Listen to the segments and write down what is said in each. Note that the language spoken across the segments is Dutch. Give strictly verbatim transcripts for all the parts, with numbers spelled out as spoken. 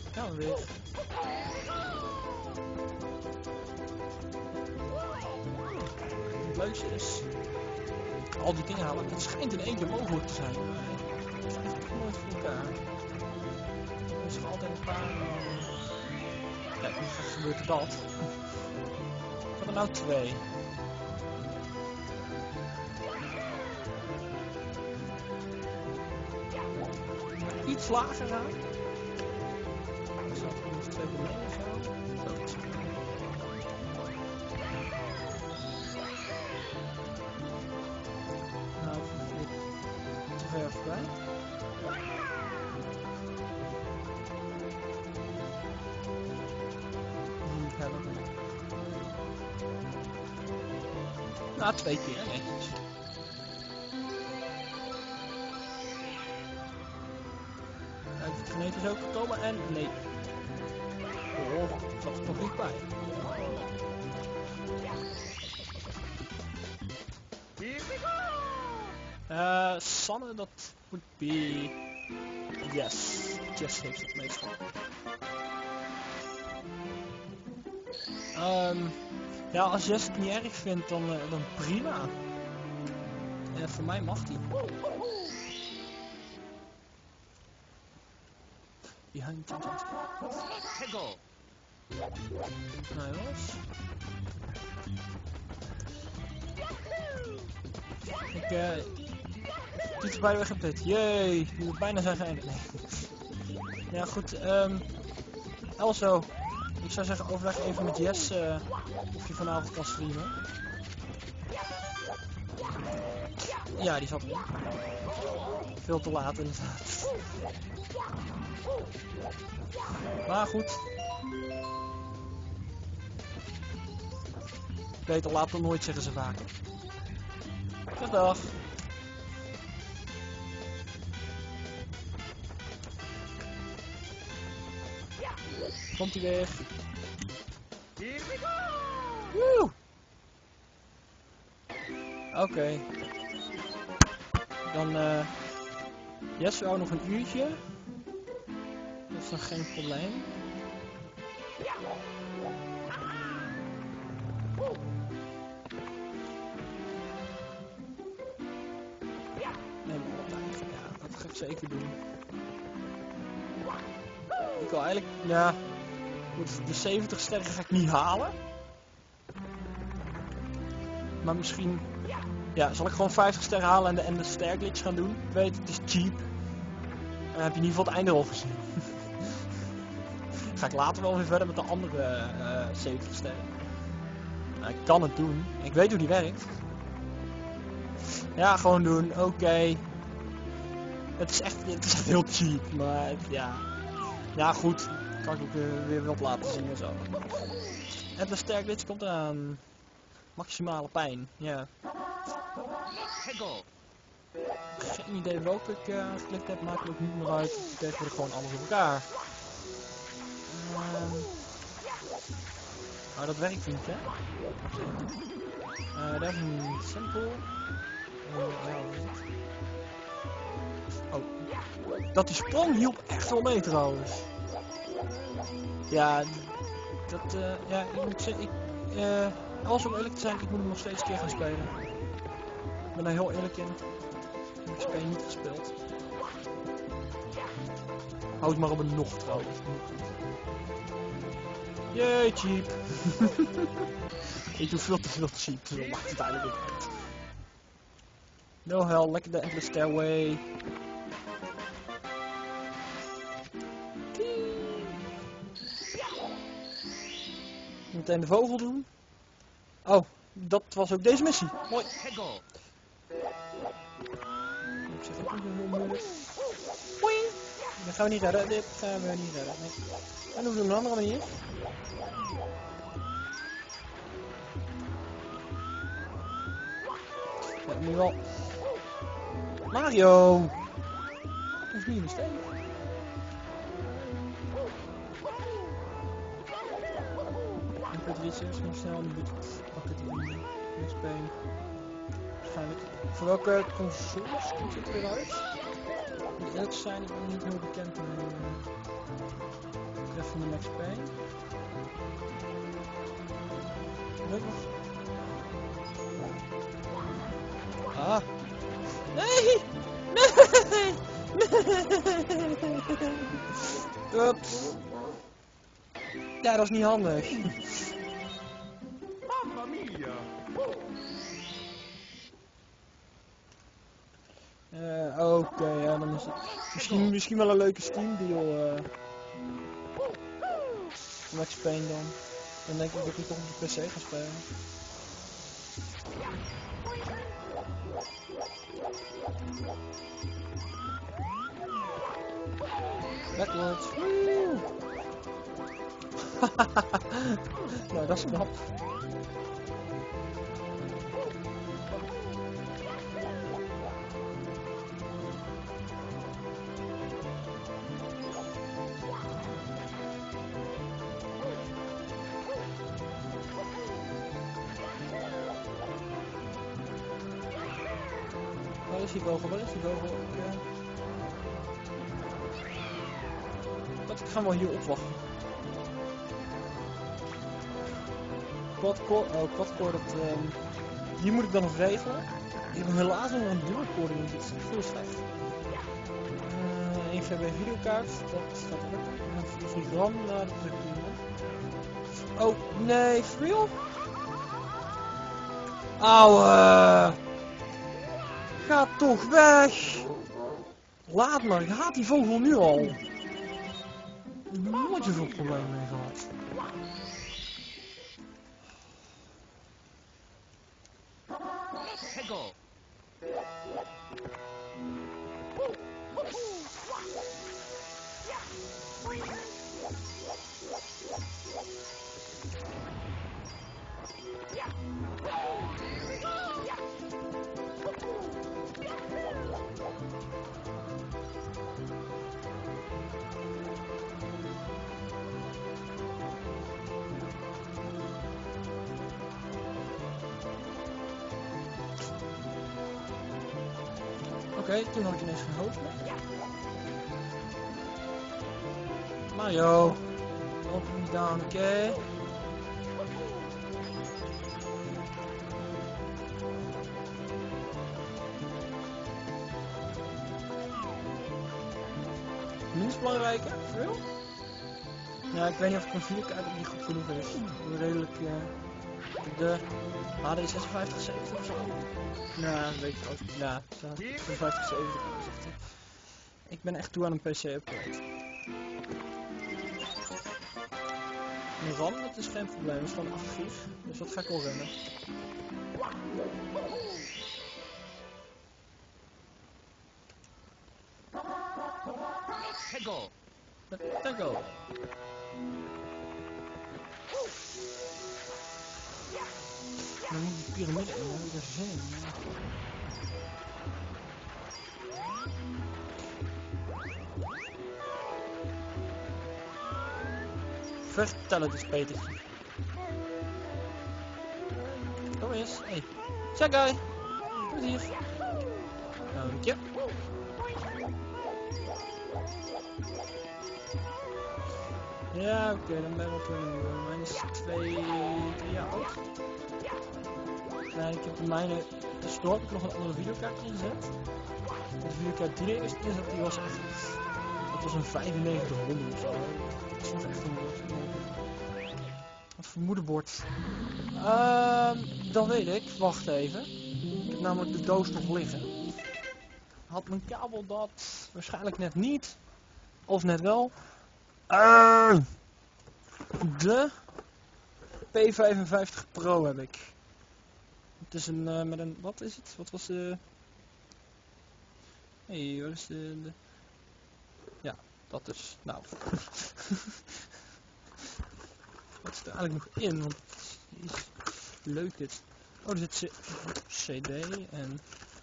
Gaan we weer. Het leukste is, al die dingen halen, het schijnt in één keer mogelijk te zijn. Maar ik krijg het nooit voor elkaar. Er is nog altijd een paar... Kijk, dan gebeurt er dat. Ik heb er nou twee. Iets lager gaan. Ik zat er nog twee beneden of zo. Zoiets. Nou, te ver voorbij. Niet helpen. Nou, twee keer netjes. Kijk, het geneet is ook gekomen en nee. Oh, dat zat er nog niet bij. Uh, Sanne, dat would be... Yes. Jess heeft het meestal. Um, ja, als Jess het niet erg vindt, dan, uh, dan prima. En uh, voor mij mag die. Behind it. Nee, was. Ik, eh... Uh, dit is bijna weggepit. Jee, die moet bijna zijn geëindigd. Nee. Ja, goed, um... Also, ik zou zeggen, overleg even met Jess uh, of je vanavond kan streamen. Ja, die zat erin. Veel te laat inderdaad. Maar goed. Beter laat dan nooit, zeggen ze vaak. Dag dag. Komt hij weer. Woe! Oké. Okay. Dan uh, Jesse ook nog een uurtje. Dat is nog geen probleem. Neem maar op tijd. Ja, dat ga ik zeker doen. Ik wil eigenlijk, ja, goed, de zeventig sterren ga ik niet halen. Maar misschien, ja, zal ik gewoon vijftig sterren halen en de, en de sterglitch gaan doen. Ik weet, het is cheap. En dan heb je in ieder geval het einde al gezien. Ga ik later wel weer verder met de andere uh, zeventig sterren. Nou, ik kan het doen. Ik weet hoe die werkt. Ja, gewoon doen. Oké. Okay. Het is echt, het is echt heel cheap. Maar het, ja. Ja, goed. Kan ik ook weer, weer wat laten zien en zo. En de sterglitch komt eraan. Maximale pijn. Ja. Geen idee welke ik uh, geklikt heb. Maakt ook niet meer uit. Tegenwoordig gewoon alles op elkaar. Um, oh, dat werkt niet, hè? Uh, dat is een simpel. Uh, oh, dat die sprong hielp echt wel mee trouwens. Ja, dat, uh, ja, ik moet zeggen, ik, uh, als om eerlijk te zijn, ik moet hem nog steeds een keer gaan spelen. Ik ben daar heel eerlijk in. Ik heb het spel niet gespeeld. Houd maar op een nog trouwens. Jee, cheap. Ik doe veel te veel cheap, dus dat maakt het eigenlijk niet uit. No hell, lekker de Endless Stairway. Meteen de vogel doen. Oh, dat was ook deze missie. Mooi. Ik zeg ook niet heel moeilijk. Hoi. Dat gaan we niet redden. Dit gaan we niet redden. Nee. En dan doen we een andere manier. Ja, nu wel. Mario! Dat is niet een mistake. Ik moet dit eerst nog snel, dan moet ik pakken die X P. Waarschijnlijk. Voor welke consoles komt het weer uit? Moet eerlijk zijn, ik ben niet heel bekend mee. van de Max Payne. Gelukkig. Ah. Nee! Nee! Nee! Ups. Ja, dat is niet handig. Mamma mia! Uh, Oké, okay, ja, dan is het misschien, misschien wel een leuke Steam deal. Uh, Max Payne dan. Dan denk ik dat ik toch op de P C ga spelen. Backwards. Nou, dat is knap. Waar is die vogel? Waar is die vogel? Ja. Dat, ik ga wel hier opwachten. Quadcore, oh quadcore, dat, um, hier moet ik dan nog regelen. Ik heb helaas nog een dualcore in, dit is veel slecht. Uh, één gigabyte videokaart, dat staat er. vier gram, nou dat is ook prima. Oh nee, for real? Auw, ga toch weg! Laat maar, ik haat die vogel nu al. Ik heb nooit zoveel problemen mee gehad. Hegel! Oké, okay, toen had ik ineens geen hoofd meer. Mario, open me down, oké. Okay. Minst belangrijke, for real? Ja, ik weet niet of ik een videokaart niet goed genoeg is. Redelijk, uh, de H D zesenvijftig zeventig of zo. Nou, dat weet ik ook. Ja, zesenvijftig zeventig. Ik ben echt toe aan een P C upgrade. Mijn RAM, dat is geen probleem, dat is gewoon acht gig, dus dat ga ik wel rennen. Hegel! Hegel! Dan moet die piramide in, dan heb ik er zin in. Vertel het eens, Petertje. Kom eens, hé. Hey. Check guy! Wat hier? Dank je. Ja, oké, okay, dan ben ik op een nieuwe. Mijn is twee, drie jaar oud. Ja, ik heb de mijne, dus door heb ik nog een andere videokaart ingezet. De videokaart die er eerst inzet, die was echt, dat was een vijfennegentig honderd of zo. Dat was echt een, een, een vermoederbord. Uh, dan weet ik, wacht even. Ik heb namelijk de doos nog liggen. Had mijn kabel dat waarschijnlijk net niet, of net wel. Uh, de P vijfenvijftig Pro heb ik. Het is een, uh, met een, wat is het? Wat was de... Hé, hey, wat is de, de... Ja, dat is, nou. Wat is er eigenlijk nog in? Want het is leuk dit. Oh, er zit C D en...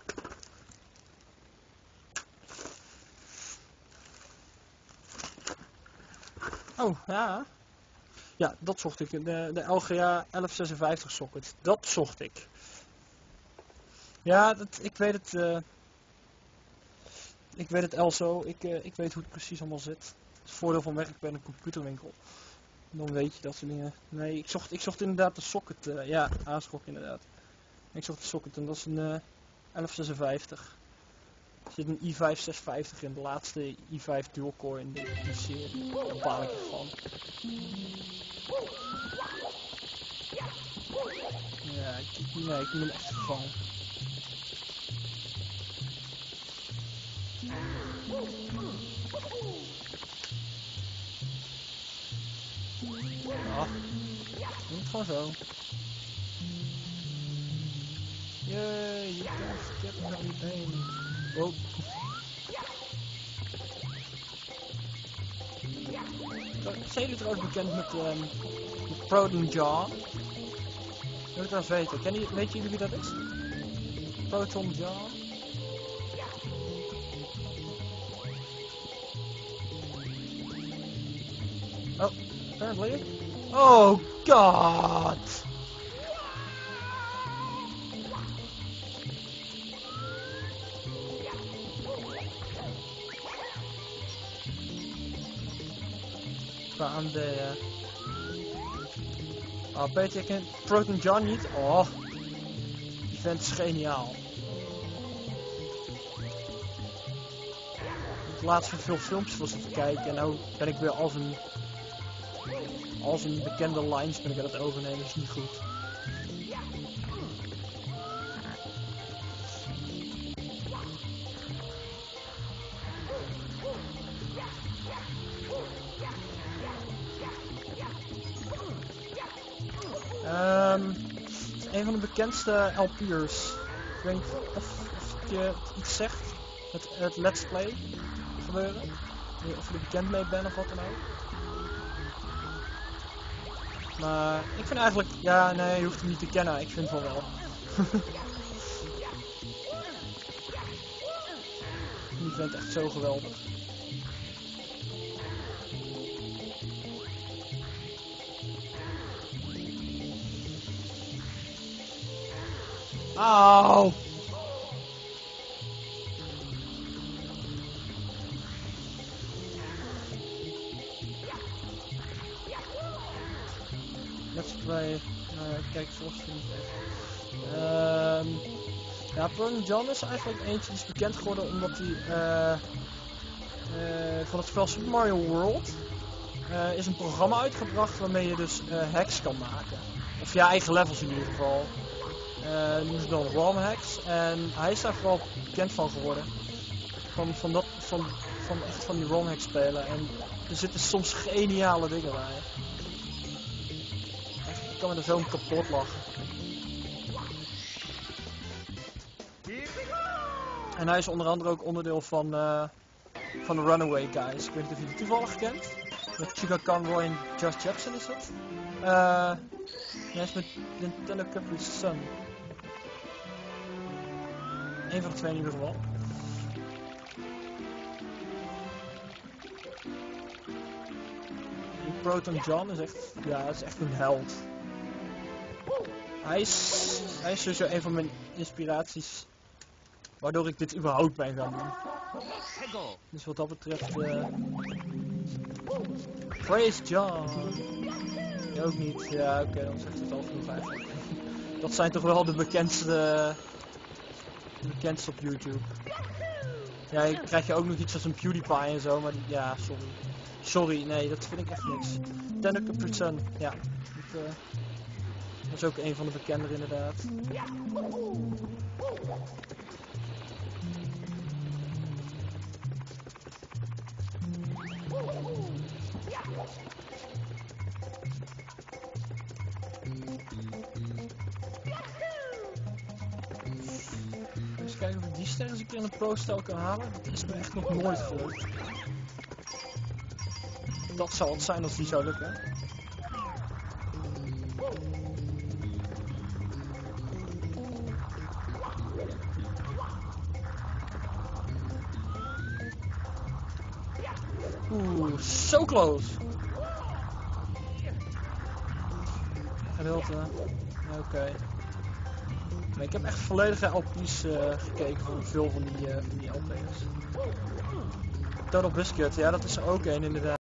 Oh, ja. Ja, dat zocht ik. De, de L G A elf zesenvijftig socket. Dat zocht ik. Ja, dat, ik weet het. Uh, ik weet het also, ik, uh, ik weet hoe het precies allemaal zit. Dat is het voordeel van werken bij een computerwinkel. Dan weet je dat soort dingen. Nee, ik zocht, ik zocht inderdaad de socket, uh, ja, ASRock inderdaad. Ik zocht de socket en dat is een uh, elf zesenvijftig. Er zit een i vijf zeshonderdvijftig in, de laatste i vijf dual core in die, die serie. Daar baal ik ervan. Ja, ik, nee, ik moet hem echt vervangen. Ja, doe het gewoon zo. Yay, you can't get me pain. Oh. Zijn jullie trouwens bekend met, um, met Proton John? Wil ik wel eens weten. Ken je, weet jullie wie dat is? Proton John? Oh, apparently. Oh god! Aan de... Uh... Oh, Peter, ik ken Proton John niet. Oh, die vent is geniaal. Ik heb laatst veel filmpjes van zitten kijken en nu ben ik weer als een... Als een bekende lines ben ik aan het overnemen, dat is niet goed. Um, een van de bekendste L P'ers. Ik weet niet of, of het je iets zegt. Het, het Let's Play gebeuren. Of je er bekend mee bent of wat dan ook. Maar ik vind eigenlijk... Ja, nee, je hoeft hem niet te kennen. Ik vind het wel wel. Die vindt echt zo geweldig. Auw! Let's play. Uh, kijk, zoals je niet echt. Um, ja, Proton John is eigenlijk eentje die is bekend geworden omdat hij uh, uh, van het spel Super Mario World uh, is een programma uitgebracht waarmee je dus uh, hacks kan maken. Of je eigen levels in ieder geval. Uh, die noemen ze dan ROM hacks en hij is daar vooral bekend van geworden. Van, van, dat, van, van echt van die ROM hacks spelen en er zitten soms geniale dingen bij. Echt, ik kan me er zo kapot lachen. En hij is onder andere ook onderdeel van, uh, van de Runaway Guys. Ik weet niet of je die toevallig kent. Met Chica Conroy en Josh Jackson is dat. Uh, hij is met Nintendo Capri Sun. Eén van de twee in ieder geval. Die Proton John is echt, ja, is echt een held. Hij is, hij is sowieso een van mijn inspiraties. Waardoor ik dit überhaupt ben gaan doen. Dus wat dat betreft... Uh... Praise John! Je ook niet. Ja, oké, okay, dan zegt het al genoeg eigenlijk. Dat zijn toch wel de bekendste... De bekendste op YouTube. Ja, je krijg je ook nog iets als een PewDiePie en zo, maar die... Ja, sorry. Sorry, nee, dat vind ik echt niks. Nintendo Capri Sun, ja. Dat, uh... dat is ook een van de bekendere inderdaad. Eens kijken of ik die ster eens een keer in een pro-stijl kan halen. Dat is me echt nog nooit gelukt. Dat zou het zijn als die zou lukken. Oeh, so close. Gedeelte. Oké. Okay. Maar ik heb echt volledige L P's uh, gekeken van veel van die, uh, van die L P's. Total Biscuit, ja dat is er ook een inderdaad.